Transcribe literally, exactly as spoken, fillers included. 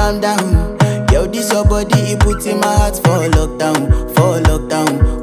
calm down. Yo, this your body, it puts in my heart for lockdown, for lockdown,